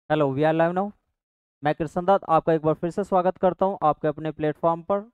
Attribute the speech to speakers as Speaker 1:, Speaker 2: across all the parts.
Speaker 1: Hello, we are live now. मैं कृष्ण दत्त आपका एक बार फिर से स्वागत करता हूं आपके अपने प्लेटफॉर्म पर।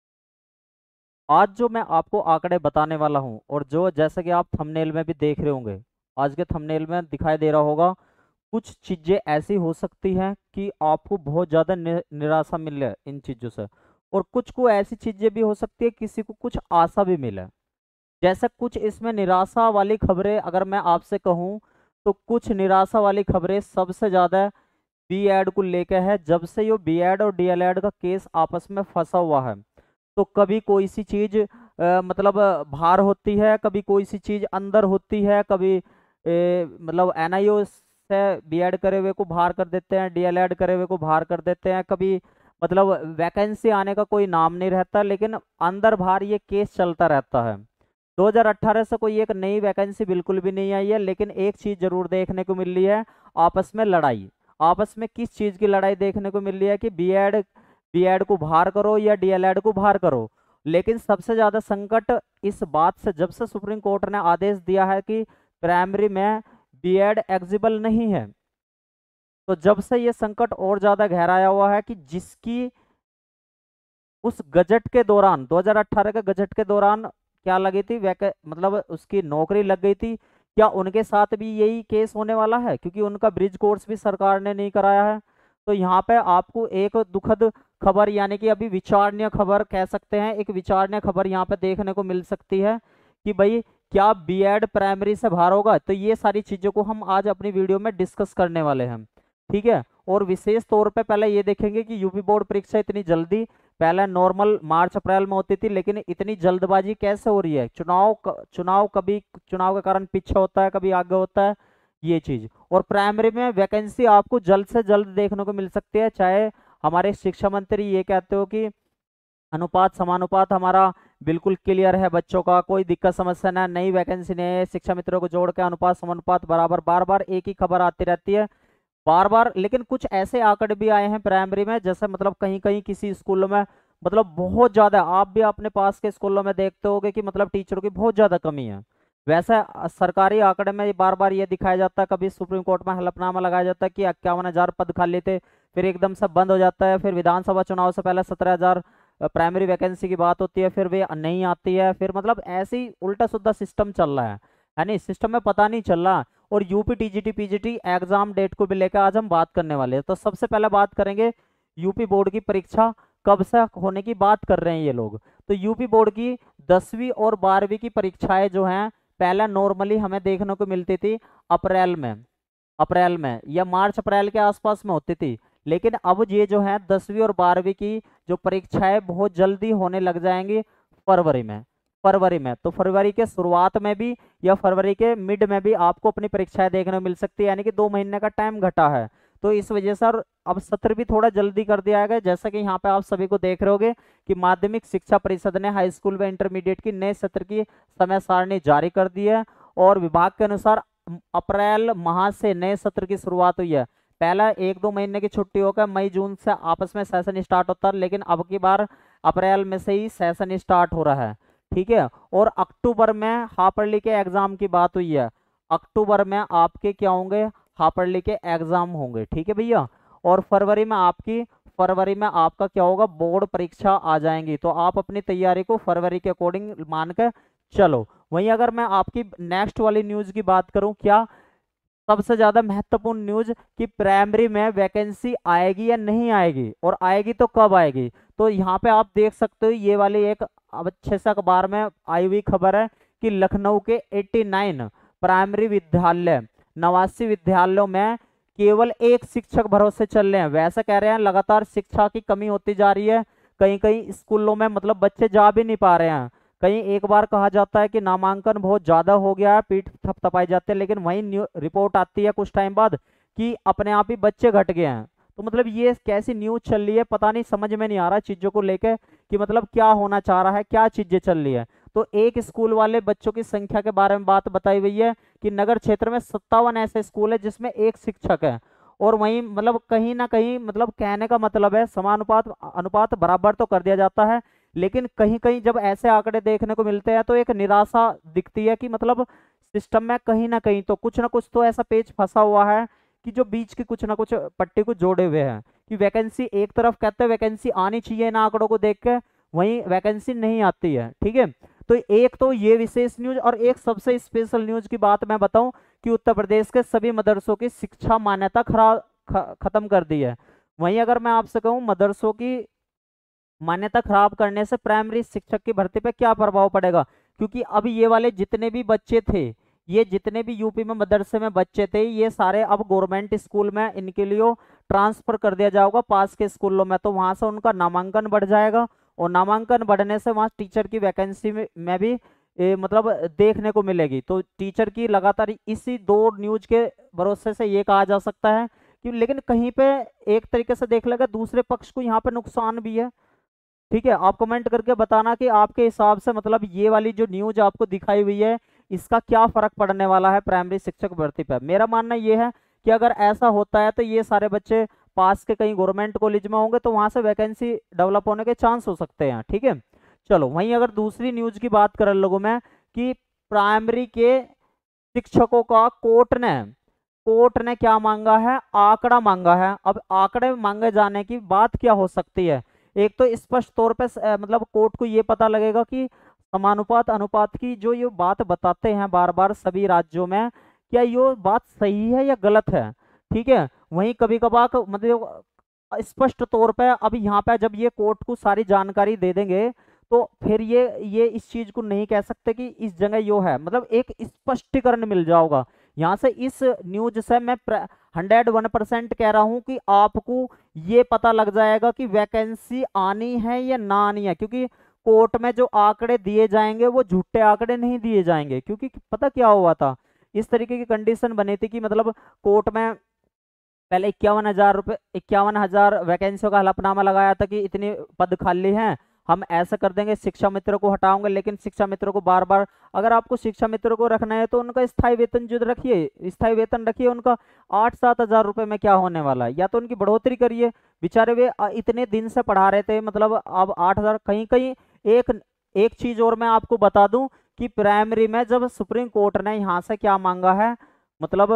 Speaker 1: आज जो मैं आपको आंकड़े बताने वाला हूं और जो जैसे कि आप थंबनेल में भी देख रहे होंगे, आज के थंबनेल में दिखाई दे रहा होगा, कुछ चीज़ें ऐसी हो सकती हैं कि आपको बहुत ज़्यादा निराशा मिले इन चीज़ों से। और कुछ को ऐसी चीज़ें भी हो सकती है किसी को कुछ आशा भी मिले। जैसा कुछ इसमें निराशा वाली खबरें अगर मैं आपसे कहूं, तो कुछ निराशा वाली खबरें सबसे ज़्यादा बीएड को लेकर है। जब से ये बीएड और डीएलएड का केस आपस में फंसा हुआ है, तो कभी कोई सी चीज मतलब बाहर होती है, कभी कोई सी चीज अंदर होती है, कभी मतलब एनआईओ से बीएड करे हुए को बाहर कर देते हैं, डीएलएड करे हुए को बाहर कर देते हैं, कभी मतलब वैकेंसी आने का कोई नाम नहीं रहता, लेकिन अंदर बाहर ये केस चलता रहता है। 2018 से कोई एक नई वैकेंसी बिल्कुल भी नहीं आई है, लेकिन एक चीज जरूर देखने को मिल रही है, आपस में लड़ाई। आपस में किस चीज की लड़ाई देखने को मिल रही है कि बीएड बीएड को बाहर करो या डीएलएड को बाहर करो। लेकिन सबसे ज्यादा संकट इस बात से, जब से सुप्रीम कोर्ट ने आदेश दिया है कि प्राइमरी में बीएड एग्जिबल नहीं है, तो जब से ये संकट और ज्यादा गहराया हुआ है कि जिसकी उस गजट के दौरान 2018 के गजट के दौरान क्या लगी थी मतलब उसकी नौकरी लग गई थी, क्या उनके साथ भी यही केस होने वाला है? क्योंकि उनका ब्रिज कोर्स भी सरकार ने नहीं कराया है। तो यहाँ पे आपको एक दुखद खबर, यानी कि अभी विचारणीय खबर कह सकते हैं, एक विचारणीय खबर यहाँ पे देखने को मिल सकती है कि भाई क्या बीएड प्राइमरी से बाहर होगा। तो ये सारी चीजों को हम आज अपनी वीडियो में डिस्कस करने वाले हैं, ठीक है। और विशेष तौर पे पहले ये देखेंगे कि यूपी बोर्ड परीक्षा इतनी जल्दी, पहले नॉर्मल मार्च अप्रैल में होती थी, लेकिन इतनी जल्दबाजी कैसे हो रही है? चुनाव कभी चुनाव के कारण पीछे होता है, कभी आगे होता है, ये चीज। और प्राइमरी में वैकेंसी आपको जल्द से जल्द देखने को मिल सकती है, चाहे हमारे शिक्षा मंत्री ये कहते हो कि अनुपात समानुपात हमारा बिल्कुल क्लियर है, बच्चों का कोई दिक्कत समस्या ना, नई वैकेंसी नहीं है, शिक्षा मित्रों को जोड़ के अनुपात समानुपात बराबर, बार बार एक ही खबर आती रहती है, बार बार। लेकिन कुछ ऐसे आंकड़े भी आए हैं प्राइमरी में, जैसे मतलब कहीं कहीं किसी स्कूलों में मतलब बहुत ज्यादा, आप भी अपने पास के स्कूलों में देखते होगे कि मतलब टीचरों की बहुत ज्यादा कमी है। वैसे सरकारी आंकड़े में बार बार ये दिखाया जाता है, कभी सुप्रीम कोर्ट में हलफनामा लगाया जाता है कि 51,000 पद खाली थे, फिर एकदम से बंद हो जाता है, फिर विधानसभा चुनाव से पहले 17,000 प्राइमरी वैकेंसी की बात होती है, फिर वे नहीं आती है, फिर मतलब ऐसे ही उल्टा सीधा सिस्टम चल रहा है नहीं, सिस्टम में पता नहीं चल रहा। और UP TGT PGT exam date को भी लेकर आज हम बात करने वाले हैं। तो सबसे पहले बात करेंगे यूपी बोर्ड की परीक्षा कब से होने की बात कर रहे हैं ये लोग। तो यूपी बोर्ड की 10वीं और 12वीं की परीक्षाएं जो हैं, पहले नॉर्मली हमें देखने को मिलती थी अप्रैल में या मार्च अप्रैल के आसपास में होती थी। लेकिन अब ये जो है 10वीं और 12वीं की जो परीक्षाएं बहुत जल्दी होने लग जाएंगी, फरवरी में तो फरवरी के शुरुआत में भी या फरवरी के मिड में भी आपको अपनी परीक्षाएं देखने को मिल सकती है, यानी कि 2 महीने का टाइम घटा है। तो इस वजह से अब सत्र भी थोड़ा जल्दी कर दिया गया, जैसा कि यहाँ पे आप सभी को देख रहे होगे कि माध्यमिक शिक्षा परिषद ने हाई स्कूल व इंटरमीडिएट की नए सत्र की समय सारणी जारी कर दी है। और विभाग के अनुसार अप्रैल माह से नए सत्र की शुरुआत हुई है। पहला 1-2 महीने की छुट्टी होकर मई जून से आपस में सेशन स्टार्ट होता है, लेकिन अब की बार अप्रैल में से ही सेशन स्टार्ट हो रहा है, ठीक है। और अक्टूबर में हाफरली के एग्जाम की बात हुई है, अक्टूबर में आपके क्या होंगे? हाफरली के एग्जाम होंगे, ठीक है भैया। और फरवरी में आपका क्या होगा? बोर्ड परीक्षा आ जाएंगी। तो आप अपनी तैयारी को फरवरी के अकॉर्डिंग मान के चलो। वहीं अगर मैं आपकी नेक्स्ट वाली न्यूज की बात करूं, क्या सबसे ज्यादा महत्वपूर्ण न्यूज कि प्राइमरी में वैकेंसी आएगी या नहीं आएगी, और आएगी तो कब आएगी? तो यहाँ पे आप देख सकते हो, ये वाली एक अब अच्छे से अखबार में आई हुई खबर है कि लखनऊ के 89 प्राइमरी विद्यालय, 89 विद्यालयों में केवल एक शिक्षक भरोसे चल रहे हैं। वैसे कह रहे हैं लगातार शिक्षा की कमी होती जा रही है, कहीं कहीं स्कूलों में मतलब बच्चे जा भी नहीं पा रहे हैं। कहीं एक बार कहा जाता है कि नामांकन बहुत ज्यादा हो गया है, पीठ थपथपाई जाते हैं, लेकिन वहीं रिपोर्ट आती है कुछ टाइम बाद कि अपने आप ही बच्चे घट गए हैं। तो मतलब ये कैसी न्यूज चल रही है, पता नहीं, समझ में नहीं आ रहा चीजों को लेके कि मतलब क्या होना चाह रहा है, क्या चीजें चल रही है। तो एक स्कूल वाले बच्चों की संख्या के बारे में बात बताई हुई है कि नगर क्षेत्र में 57 ऐसे स्कूल है जिसमें एक शिक्षक है। और वहीं मतलब कहीं ना कहीं मतलब कहने का मतलब है समानुपात अनुपात बराबर तो कर दिया जाता है, लेकिन कहीं कहीं जब ऐसे आंकड़े देखने को मिलते हैं तो एक निराशा दिखती है कि मतलब सिस्टम में कहीं ना कहीं तो कुछ ना कुछ तो ऐसा पेच फंसा हुआ है कि जो बीच की कुछ ना कुछ पट्टी को जोड़े हुए हैं, कि वैकेंसी एक तरफ कहते हैं वैकेंसी आनी चाहिए इन आंकड़ों को देख के, वहीं वैकेंसी नहीं आती है। ठीक है, तो एक तो ये विशेष न्यूज, और एक सबसे स्पेशल न्यूज की बात मैं बताऊं कि उत्तर प्रदेश के सभी मदरसों की शिक्षा मान्यता खत्म कर दी है। वहीं अगर मैं आपसे कहूं मदरसों की मान्यता खराब करने से प्राइमरी शिक्षक की भर्ती पे क्या प्रभाव पड़ेगा, क्योंकि अब ये वाले जितने भी बच्चे थे, ये जितने भी यूपी में मदरसे में बच्चे थे, ये सारे अब गवर्नमेंट स्कूल में इनके लिए ट्रांसफर कर दिया जाएगा पास के स्कूलों में, तो वहां से उनका नामांकन बढ़ जाएगा, और नामांकन बढ़ने से वहां टीचर की वैकेंसी में भी मतलब देखने को मिलेगी। तो टीचर की लगातार इसी दो न्यूज के भरोसे से ये कहा जा सकता है कि, लेकिन कहीं पे एक तरीके से देख लेगा दूसरे पक्ष को यहाँ पे नुकसान भी है। ठीक है, आप कमेंट करके बताना कि आपके हिसाब से मतलब ये वाली जो न्यूज आपको दिखाई हुई है इसका क्या फर्क पड़ने वाला है प्राइमरी शिक्षक भर्ती पर। मेरा मानना ये है कि अगर ऐसा होता है तो ये सारे बच्चे पास के कहीं गवर्नमेंट कॉलेज में होंगे, तो वहां से वैकेंसी डेवलप होने के चांस हो सकते हैं। ठीक है, चलो वहीं अगर दूसरी न्यूज की बात कर लोगों में, कि प्राइमरी के शिक्षकों का कोर्ट ने क्या मांगा है, आंकड़ा मांगा है। अब आंकड़े मांगे जाने की बात क्या हो सकती है, एक तो स्पष्ट तौर पे मतलब कोर्ट को ये पता लगेगा कि समानुपात अनुपात की जो ये बात बताते हैं बार बार सभी राज्यों में, क्या ये बात सही है या गलत है। ठीक है, वहीं कभी कभार मतलब स्पष्ट तौर पे अब यहाँ पे जब ये कोर्ट को सारी जानकारी दे देंगे, तो फिर ये इस चीज को नहीं कह सकते कि इस जगह यो है, मतलब एक स्पष्टीकरण मिल जाएगा यहाँ से। इस न्यूज से मैं 101% कह रहा हूं कि आपको ये पता लग जाएगा कि वैकेंसी आनी है या ना आनी है, क्योंकि कोर्ट में जो आंकड़े दिए जाएंगे वो झूठे आंकड़े नहीं दिए जाएंगे। क्योंकि पता क्या हुआ था, इस तरीके की कंडीशन बनी थी कि मतलब कोर्ट में पहले 51,000 वैकेंसियों का हलफनामा लगाया था कि इतनी पद खाली हैं, हम ऐसा कर देंगे, शिक्षा मित्र को हटाओगे, लेकिन शिक्षा मित्रों को बार बार, अगर आपको शिक्षा मित्रों को रखना है तो उनका स्थायी वेतन जो रखिए, स्थायी वेतन रखिए उनका 8-7 हजार रुपए में क्या होने वाला है, या तो उनकी बढ़ोतरी करिए। बेचारे वे इतने दिन से पढ़ा रहे थे, मतलब अब 8 हजार कहीं कहीं। एक एक चीज और मैं आपको बता दूं कि प्राइमरी में जब सुप्रीम कोर्ट ने यहाँ से क्या मांगा है, मतलब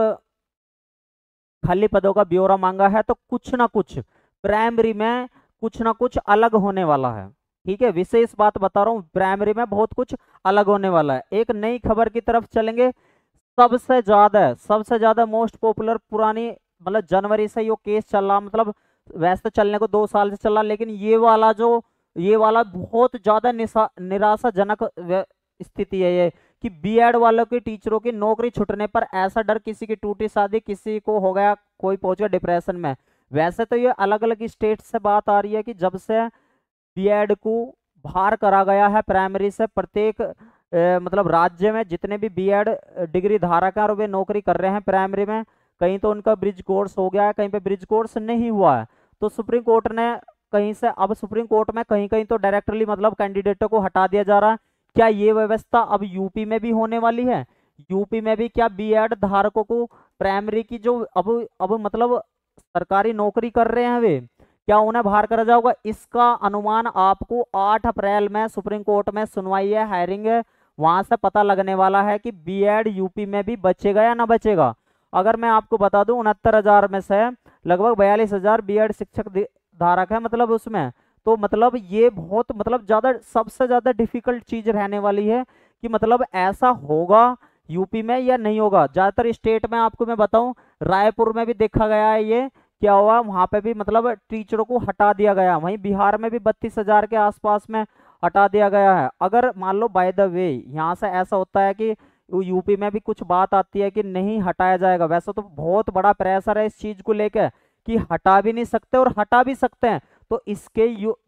Speaker 1: खाली पदों का ब्यौरा मांगा है, तो कुछ ना कुछ प्राइमरी में कुछ ना कुछ अलग होने वाला है। ठीक है, विशेष बात बता रहा हूँ, प्राइमरी में बहुत कुछ अलग होने वाला है। एक नई खबर की तरफ चलेंगे। सबसे ज्यादा मोस्ट पॉपुलर पुरानी, मतलब जनवरी से ये केस चल रहा, मतलब वैसे तो चलने को 2 साल से चल रहा, लेकिन ये वाला बहुत ज्यादा निराशाजनक स्थिति है ये, कि बीएड वालों के टीचरों की नौकरी छूटने पर ऐसा डर, किसी की टूटी शादी, किसी को हो गया, कोई पहुंच गया डिप्रेशन में। वैसे तो ये अलग अलग स्टेट से बात आ रही है कि जब से बीएड को बाहर करा गया है प्राइमरी से, प्रत्येक मतलब राज्य में जितने भी बीएड डिग्री धारक हैं और वे नौकरी कर रहे हैं प्राइमरी में, कहीं तो उनका ब्रिज कोर्स हो गया है, कहीं पे ब्रिज कोर्स नहीं हुआ है। तो सुप्रीम कोर्ट ने कहीं से, अब सुप्रीम कोर्ट में कहीं कहीं तो डायरेक्टली मतलब कैंडिडेटों को हटा दिया जा रहा है। क्या ये व्यवस्था अब यूपी में भी होने वाली है? यूपी में भी क्या बीएड धारकों को प्राइमरी की जो अब मतलब सरकारी नौकरी कर रहे हैं वे, क्या उन्हें बाहर करा जाएगा? इसका अनुमान आपको 8 अप्रैल में सुप्रीम कोर्ट में सुनवाई है, हायरिंग है, वहां से पता लगने वाला है कि बीएड यूपी में भी बचेगा या ना बचेगा। अगर मैं आपको बता दूं 69,000 में से लगभग 42,000 बीएड शिक्षक धारक है, मतलब उसमें तो मतलब ये बहुत मतलब ज्यादा, सबसे ज्यादा डिफिकल्ट चीज रहने वाली है कि मतलब ऐसा होगा यूपी में या नहीं होगा। ज्यादातर स्टेट में आपको मैं बताऊं, रायपुर में भी देखा गया है ये, क्या हुआ वहां पे भी मतलब टीचरों को हटा दिया गया। वहीं बिहार में भी 32,000 के आसपास में हटा दिया गया है। अगर मान लो बाय द वे यहाँ से ऐसा होता है कि यूपी में भी कुछ बात आती है कि नहीं हटाया जाएगा, वैसे तो बहुत बड़ा प्रेशर है इस चीज को लेकर कि हटा भी नहीं सकते और हटा भी सकते हैं। तो इसके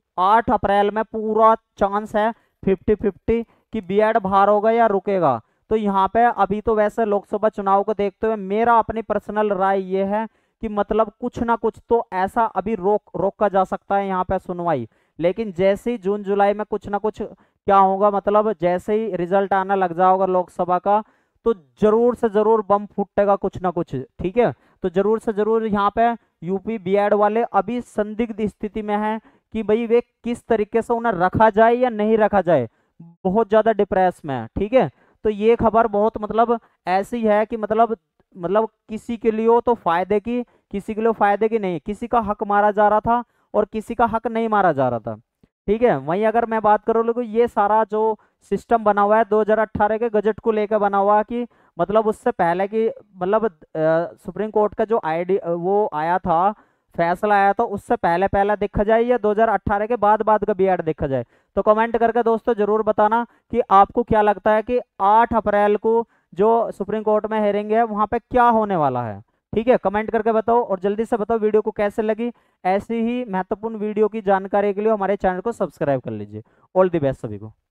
Speaker 1: 8 अप्रैल में पूरा चांस है 50-50 कि बीएड बाहर होगा या रुकेगा। तो यहाँ पे अभी तो वैसे लोकसभा चुनाव को देखते हुए मेरा अपनी पर्सनल राय ये है कि मतलब कुछ ना कुछ तो ऐसा अभी रोका जा सकता है यहाँ पे सुनवाई। लेकिन जैसे ही जून जुलाई में कुछ ना कुछ क्या होगा, मतलब जैसे ही रिजल्ट आना लग जाएगा लोकसभा का, तो जरूर से जरूर बम फूटेगा कुछ ना कुछ। ठीक है, तो जरूर से जरूर यहाँ पे यूपी बीएड वाले अभी संदिग्ध स्थिति में हैं कि भाई वे किस तरीके से उन्हें रखा जाए या नहीं रखा जाए, बहुत ज्यादा डिप्रेस में है। ठीक है, तो ये खबर बहुत मतलब ऐसी है कि मतलब मतलब किसी के लिए हो तो फायदे की, किसी के लिए फायदे की नहीं, किसी का हक मारा जा रहा था और किसी का हक नहीं मारा जा रहा था। ठीक है, वहीं अगर मैं बात करूँ लोगों, ये सारा जो सिस्टम बना हुआ है 2018 के गजट को लेकर बना हुआ है कि मतलब उससे पहले की मतलब सुप्रीम कोर्ट का जो आईडी वो आया था, फैसला आया था, उससे पहले पहला देखा जाए या 2018 के बाद बाद का बीएड देखा जाए। तो कमेंट करके दोस्तों जरूर बताना कि आपको क्या लगता है कि 8 अप्रैल को जो सुप्रीम कोर्ट में हेयरिंग है वहां पे क्या होने वाला है। ठीक है, कमेंट करके बताओ और जल्दी से बताओ वीडियो को कैसे लगी। ऐसी ही महत्वपूर्ण वीडियो की जानकारी के लिए हमारे चैनल को सब्सक्राइब कर लीजिए। ऑल द बेस्ट सभी को।